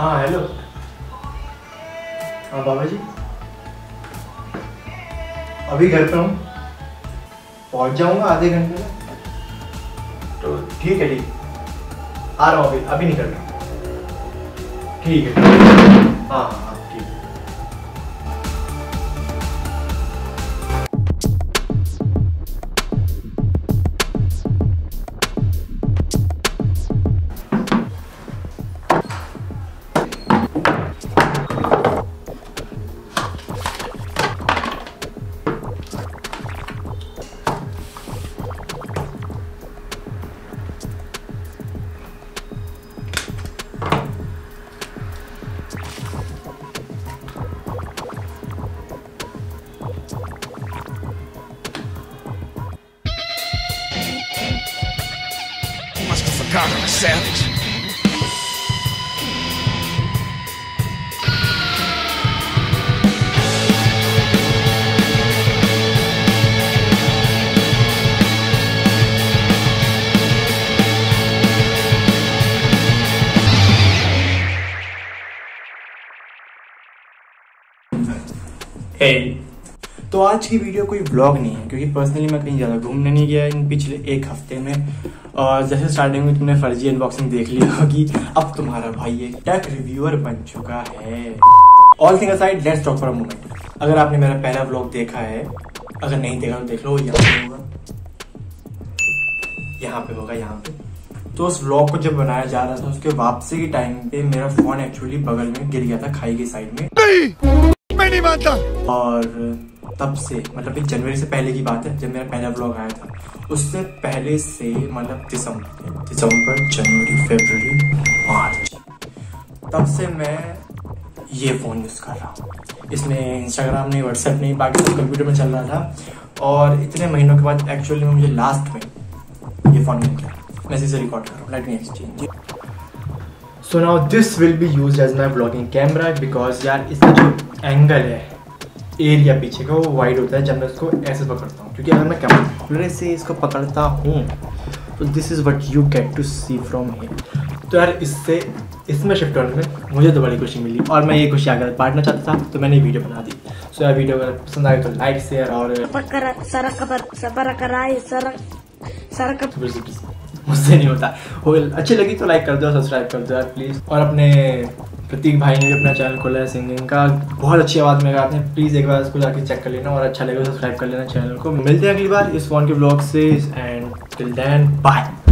हाँ हेलो। हाँ बाबा जी, अभी घर पे हूँ, पहुँच जाऊँगा आधे घंटे में। तो ठीक है, आ रहा हूँ, अभी निकल रहा हूँ। ठीक है, हाँ हाँ हाँ ठीक है। I'm a savage. Hey. तो आज की वीडियो कोई व्लॉग नहीं है क्योंकि पर्सनली मैं कहीं ज़्यादा घूमने नहीं गया इन पिछले एक हफ्ते में। और जैसे स्टार्टिंग में तुमने फर्जी अनबॉक्सिंग देख ली होगी, अब तुम्हारा भाई एक टेक रिव्यूअर बन चुका है। All thing aside, let's talk for a moment. अगर आपने मेरा पहला व्लॉग देखा है, अगर नहीं देखा तो देख लो, यहाँ पे होगा, यहाँ पे। तो उस व्लॉग को जब बनाया जा रहा था, उसके वापसी के टाइम पे मेरा फोन एक्चुअली बगल में गिर गया था, खाई की साइड में। मैं नहीं मानता। और तब से मतलब जनवरी से पहले की बात है, जब मेरा पहला व्लॉग आया था, उससे पहले से मतलब दिसंबर, जनवरी, फरवरी, मार्च, तब से मैं ये फ़ोन यूज़ कर रहा हूँ। इसमें इंस्टाग्राम नहीं, व्हाट्सएप नहीं, बाकी सब कंप्यूटर में चल रहा था। और इतने महीनों के बाद एक्चुअली मुझे लास्ट में ये फ़ोन मिल गया। मैं इसे रिकॉर्ड कर रहा हूँ, let me exchange. So now this will be used as my blogging camera because यार इसका जो एंगल है, एरिया पीछे का, वो वाइड होता है जब मैं उसको ऐसे पकड़ता हूँ। क्योंकि अगर मैं कैमरे से इसको पकड़ता हूँ तो this is what you get to see from here. तो यार इसमें शिफ्ट होने में मुझे तो बड़ी खुशी मिली और मैं ये खुशी अगर बांटना चाहता था तो मैंने वीडियो बना दी। सो यार वीडियो अगर पसंद आए तो लाइक, शेयर और मुझसे नहीं होता, अच्छी लगी तो लाइक कर दो, सब्सक्राइब कर दो यार प्लीज़। और अपने प्रतीक भाई ने भी अपना चैनल खोला है सिंगिंग का, बहुत अच्छी आवाज़ में गाते हैं, प्लीज़ एक बार उसको जाके चेक कर लेना और अच्छा लगेगा सब्सक्राइब कर लेना चैनल को। मिलते हैं अगली बार इस फोन के ब्लॉग से, एंड टिल देन बाय।